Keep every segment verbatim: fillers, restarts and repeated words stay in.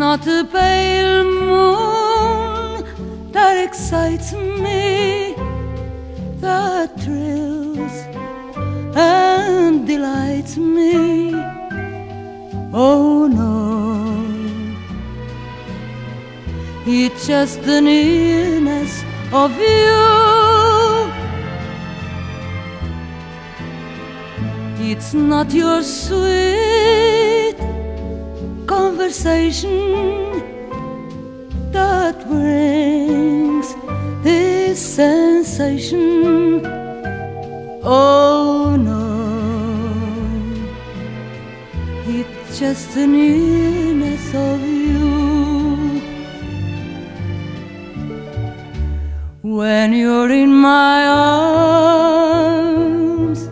not a pale moon that excites me, that thrills and delights me. Oh no, it's just the nearness of you. It's not your sweet conversation that brings this sensation. Oh no, it's just the nearness of you. When you're in my arms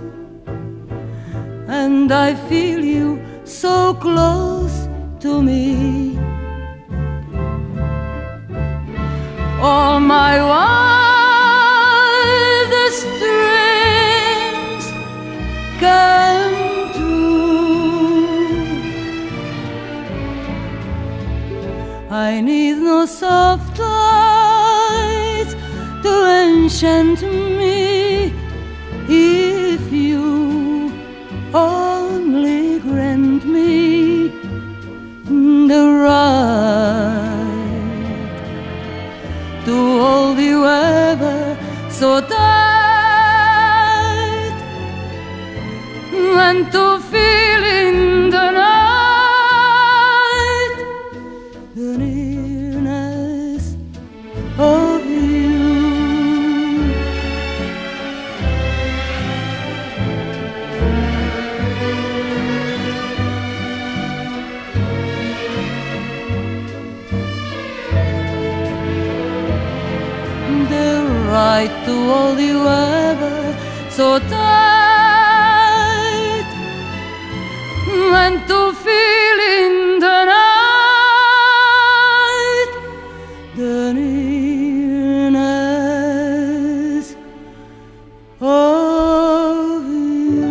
and I feel you so close to me, all my wildest dreams come true. I need no soft lights to enchant me, if you only grant me the right to hold you ever so tight, and to feel in the night the nearness of you. Right to hold you ever so tight, and to feel in the night the nearness of you.